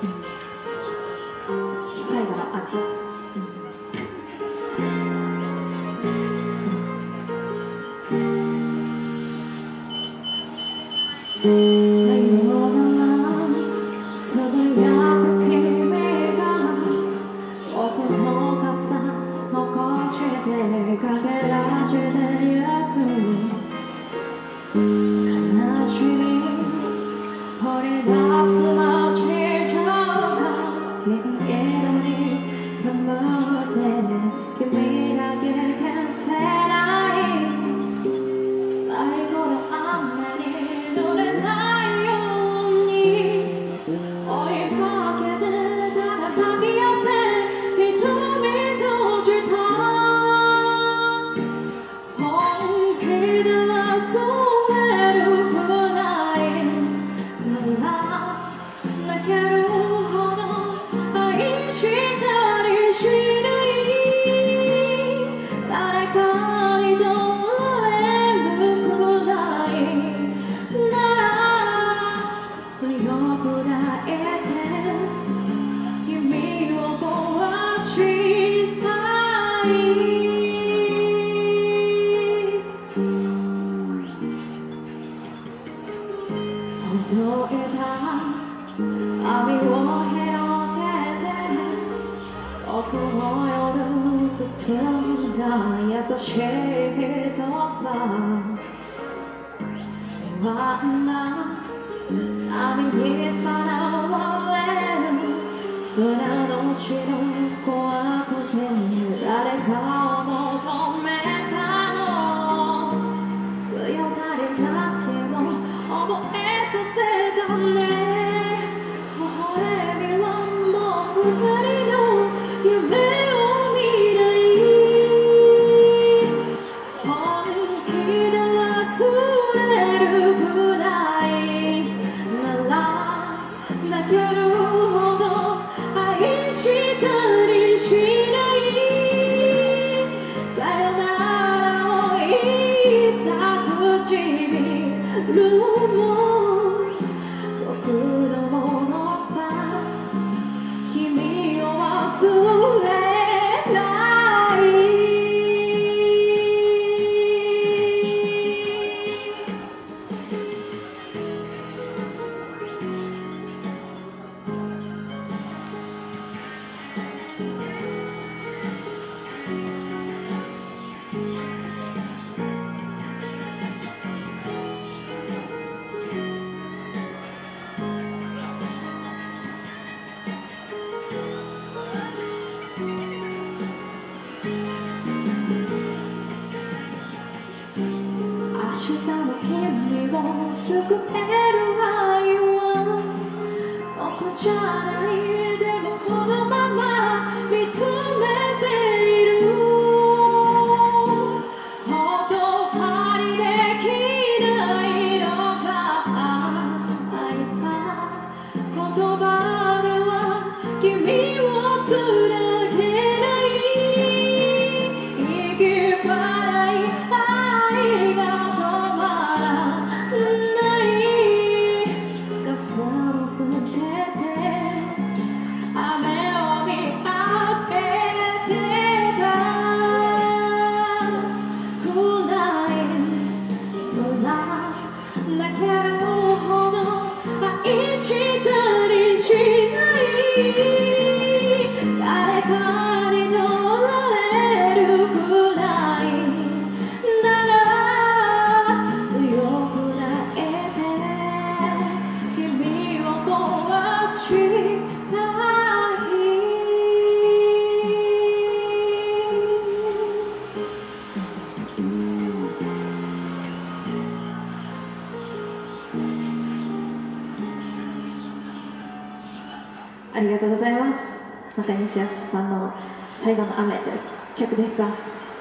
最後の雨。さよならつぶやく君が僕の傘残して駆け出してゆく悲しみ掘り出す街上が銀色に曇って君だけ消せない最後の雨に濡れないように追いかけてただ抱き寄せ瞳閉じた本気で忘れるくらいなら泣けるほど愛したりしない誰かに問われるくらいなら強く抱いて君を壊したいほどいた網を広げて僕の夜包んだ優しい人さ不安な波にさらわれる砂の城怖くて誰かを求めたの強がりだけを覚えさせたね微笑みはもう二人の夢を見ない本気で忘れるくらいなら泣けるほど愛したりしないさよならを言った唇も僕のものさ君を忘れない明日の君を救える愛は僕じゃないでもこのまま見つめている言葉にできないのが愛さ言葉では君をつなげない息払い愛が止まらない傘を捨てて雨を見上げてたくらいなら泣けるほど愛したりしない誰かに取られるくらいなら強く抱いて君を壊したいありがとうございます。中西康さんの最後の雨という曲でした。